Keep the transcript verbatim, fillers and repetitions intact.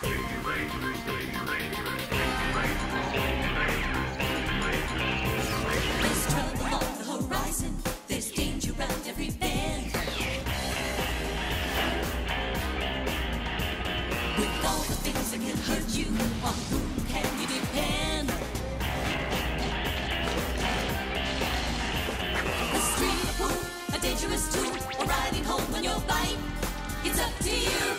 There's trouble on the horizon, there's danger around every bend. With all the things that can hurt you, on whom can you depend? A stream, a pool, a dangerous tool, or riding home on your bike, it's up to you.